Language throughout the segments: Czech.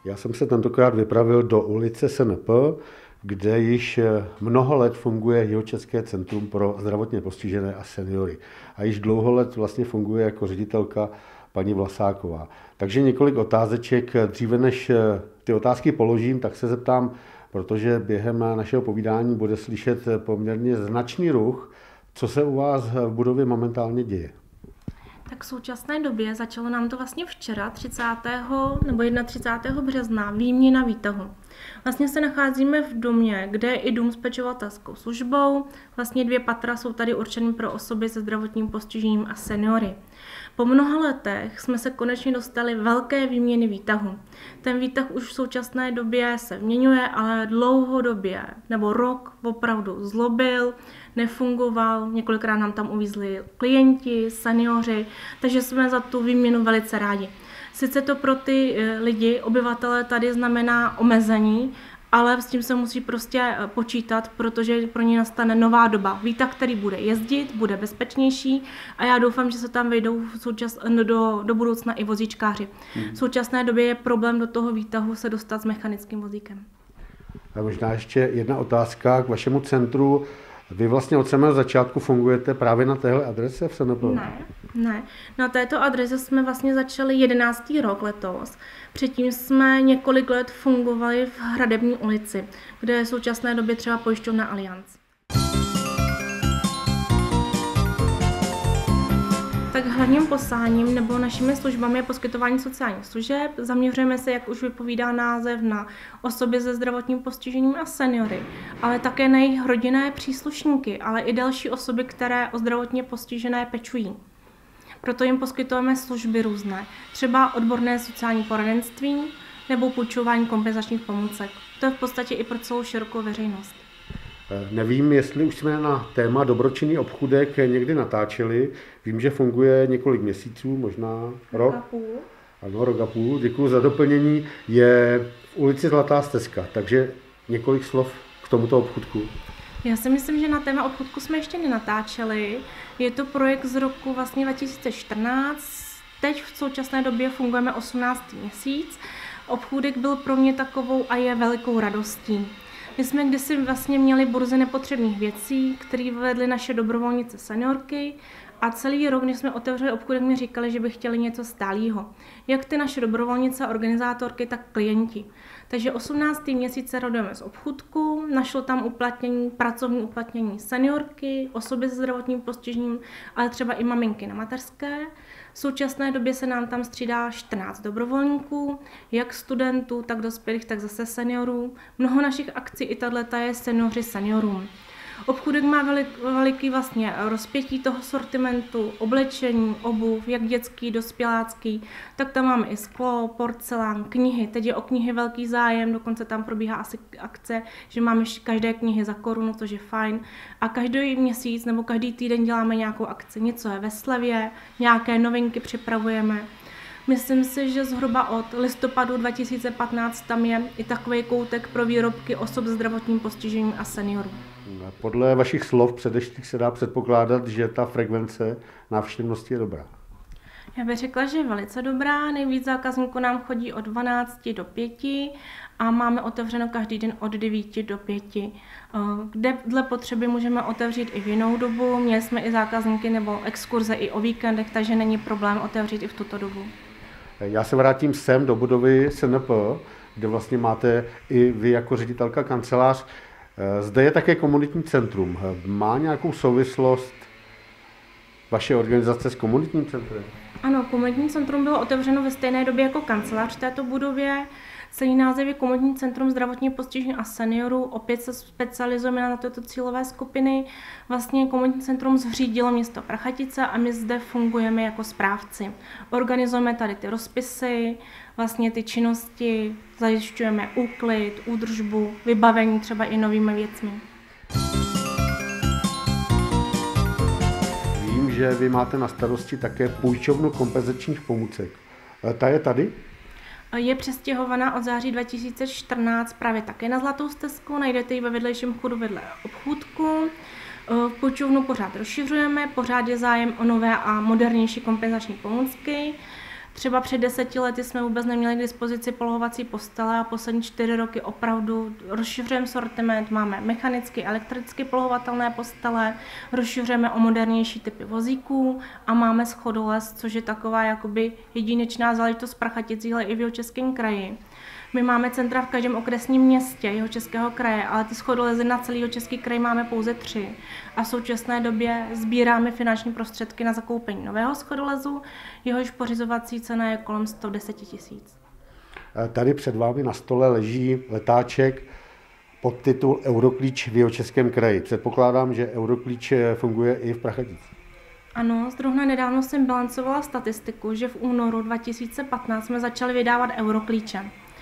Já jsem se tentokrát vypravil do ulice SNP, kde již mnoho let funguje Jihočeské centrum pro zdravotně postižené a seniory. A již dlouho let vlastně funguje jako ředitelka paní Vlasáková. Takže několik otázeček. Dříve než ty otázky položím, tak se zeptám, protože během našeho povídání bude slyšet poměrně značný ruch, co se u vás v budově momentálně děje. Tak v současné době začalo nám to vlastně včera, 30. nebo 31. března, výměna výtahu. Vlastně se nacházíme v domě, kde je i dům s pečovatelskou službou. Vlastně 2 patra jsou tady určeny pro osoby se zdravotním postižením a seniory. Po mnoha letech jsme se konečně dostali velké výměny výtahu. Ten výtah už v současné době se měňuje, ale dlouhodobě, nebo rok opravdu zlobil, nefungoval, několikrát nám tam uvízli klienti, seniori, takže jsme za tu výměnu velice rádi. Sice to pro ty lidi, obyvatele tady znamená omezení, ale s tím se musí prostě počítat, protože pro ně nastane nová doba. Výtah, který bude jezdit, bude bezpečnější a já doufám, že se tam vejdou do budoucna i vozíčkáři. V současné době je problém do toho výtahu se dostat s mechanickým vozíkem. A možná ještě jedna otázka k vašemu centru. Vy vlastně od samého začátku fungujete právě na téhle adrese v SNP? Ne. Na této adrese jsme vlastně začali 11. rok letos. Předtím jsme několik let fungovali v Hradební ulici, kde je v současné době třeba pojišťovna Allianz. Tak hlavním posláním nebo našimi službami je poskytování sociálních služeb. Zaměřujeme se, jak už vypovídá název, na osoby se zdravotním postižením a seniory, ale také na jejich rodinné příslušníky, ale i další osoby, které o zdravotně postižené pečují. Proto jim poskytujeme služby různé, třeba odborné sociální poradenství nebo půjčování kompenzačních pomůcek. To je v podstatě i pro celou širokou veřejnost. Nevím, jestli už jsme na téma dobročinný obchůdek někdy natáčeli. Vím, že funguje několik měsíců, možná rok. Rok a půl. Ano, rok a půl. Děkuji za doplnění. Je v ulici Zlatá Stezka, takže několik slov k tomuto obchůdku. Já si myslím, že na téma obchůdku jsme ještě nenatáčeli. Je to projekt z roku vlastně 2014. Teď v současné době fungujeme 18. měsíc. Obchůdek byl pro mě takovou a je velikou radostí. My jsme kdysi vlastně měli burzy nepotřebných věcí, které vedly naše dobrovolnice seniorky a celý rok, když jsme otevřeli obchůdek, mi říkali, že by chtěli něco stálého. Jak ty naše dobrovolnice, organizátorky, tak klienti. Takže 18. měsíc se radujeme z obchůdku, našlo tam uplatnění, pracovní uplatnění seniorky, osoby se zdravotním postižením, ale třeba i maminky na mateřské. V současné době se nám tam střídá 14 dobrovolníků, jak studentů, tak dospělých, tak zase seniorů. Mnoho našich akcí i tato je seniori seniorům. Obchůdek má veliký vlastně rozpětí toho sortimentu, oblečení, obuv, jak dětský, dospělácký, tak tam máme i sklo, porcelán, knihy. Teď je o knihy velký zájem, dokonce tam probíhá asi akce, že máme každé knihy za korunu, což je fajn. A každý měsíc nebo každý týden děláme nějakou akci. Něco je ve slevě, nějaké novinky připravujeme. Myslím si, že zhruba od listopadu 2015 tam je i takový koutek pro výrobky osob s zdravotním postižením a seniorů. Podle vašich slov předešlých se dá předpokládat, že ta frekvence návštěvnosti je dobrá. Já bych řekla, že je velice dobrá. Nejvíc zákazníků nám chodí od 12 do 5 a máme otevřeno každý den od 9 do 5. Kde dle potřeby můžeme otevřít i v jinou dobu. Měli jsme i zákazníky nebo exkurze i o víkendech, takže není problém otevřít i v tuto dobu. Já se vrátím sem do budovy SNP, kde vlastně máte i vy jako ředitelka kancelář. Zde je také komunitní centrum. Má nějakou souvislost vaše organizace s komunitním centrem? Ano, komunitní centrum bylo otevřeno ve stejné době jako kancelář v této budově. Celý název je Komunitní centrum zdravotně postižených a seniorů. Opět se specializujeme na tyto cílové skupiny. Vlastně komunitní centrum zřídilo město Prachatice a my zde fungujeme jako správci. Organizujeme tady ty rozpisy, vlastně ty činnosti, zajišťujeme úklid, údržbu, vybavení třeba i novými věcmi. Vím, že vy máte na starosti také půjčovnu kompenzačních pomůcek. Ta je tady? Je přestěhovaná od září 2014 právě také na Zlatou Stezku, najdete ji ve vedlejším chodu vedle obchůdku. Půjčovnu pořád rozšiřujeme, pořád je zájem o nové a modernější kompenzační pomůcky. Třeba před 10 lety jsme vůbec neměli k dispozici polohovací postele a poslední 4 roky opravdu rozšiřujeme sortiment, máme mechanicky, elektricky polohovatelné postele, rozšiřujeme o modernější typy vozíků a máme schodoles, což je taková jakoby jedinečná záležitost v Prachaticích, ale i v Jihočeském kraji. My máme centra v každém okresním městě Jihočeského kraje, ale ty schodolezy na celý Jihočeský kraj máme pouze 3. A v současné době sbíráme finanční prostředky na zakoupení nového schodolezu, jehož pořizovací cena je kolem 110 000. Tady před vámi na stole leží letáček pod titul Euroklíč v Jihočeském kraji. Předpokládám, že Euroklíč funguje i v Prachaticích. Ano, zrovna nedávno jsem bilancovala statistiku, že v únoru 2015 jsme začali vydávat Euroklíče.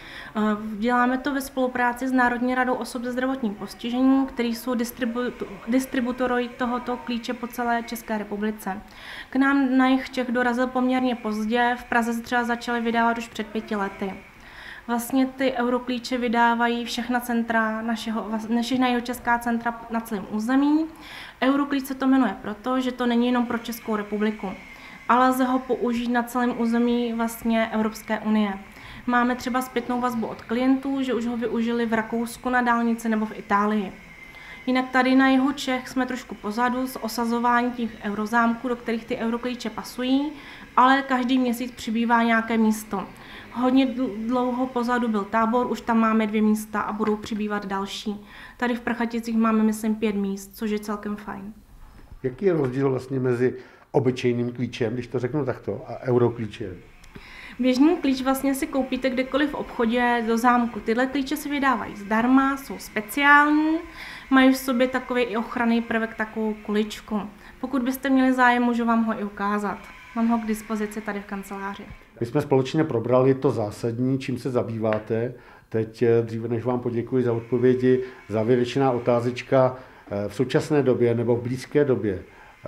Děláme to ve spolupráci s Národní radou osob se zdravotním postižením, který jsou distributory tohoto klíče po celé České republice. K nám na jih Čech dorazil poměrně pozdě, v Praze se třeba začaly vydávat už před 5 lety. Vlastně ty Euroklíče vydávají všechna centra všechna jihočeská centra na celém území. Euroklíč se to jmenuje proto, že to není jenom pro Českou republiku, ale lze ho použít na celém území vlastně Evropské unie. Máme třeba zpětnou vazbu od klientů, že už ho využili v Rakousku na dálnici nebo v Itálii. Jinak tady na jihu Čech jsme trošku pozadu s osazováním těch eurozámků, do kterých ty Euroklíče pasují, ale každý měsíc přibývá nějaké místo. Hodně dlouho pozadu byl Tábor, už tam máme 2 místa a budou přibývat další. Tady v Prachaticích máme, myslím, 5 míst, což je celkem fajn. Jaký je rozdíl vlastně mezi obyčejným klíčem, když to řeknu takto, a Euroklíčem? Běžný klíč vlastně si koupíte kdekoliv v obchodě do zámku. Tyhle klíče se vydávají zdarma, jsou speciální, mají v sobě takový i ochranný prvek, takovou kuličku. Pokud byste měli zájem, můžu vám ho i ukázat. Mám ho k dispozici tady v kanceláři. My jsme společně probrali to zásadní, čím se zabýváte. Teď dříve než vám poděkuji za odpovědi, závěrečná otázečka v současné době nebo v blízké době.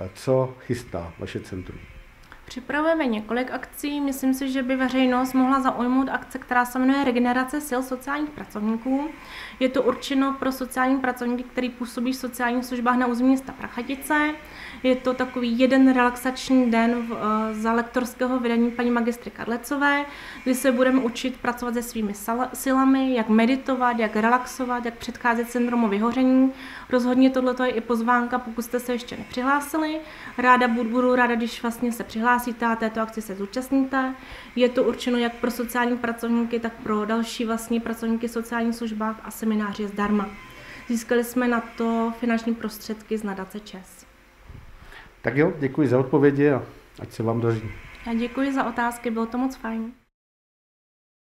Co chystá vaše centrum? Připravujeme několik akcí. Myslím si, že by veřejnost mohla zaujmout akce, která se jmenuje Regenerace sil sociálních pracovníků. Je to určeno pro sociální pracovníky, který působí v sociálních službách na území města Prachatice. Je to takový jeden relaxační den za lektorského vedení paní magistry Kadlecové, kdy se budeme učit pracovat se svými silami, jak meditovat, jak relaxovat, jak předcházet syndromu vyhoření. Rozhodně tohleto je i pozvánka, pokud jste se ještě nepřihlásili. Budu ráda, když vlastně se přihlásíte a této akci se zúčastníte. Je to určeno jak pro sociální pracovníky, tak pro další vlastně pracovníky v sociálních službách a seminář je zdarma. Získali jsme na to finanční prostředky z nadace ČES. Tak jo, děkuji za odpovědi a ať se vám daří. Já děkuji za otázky, bylo to moc fajn.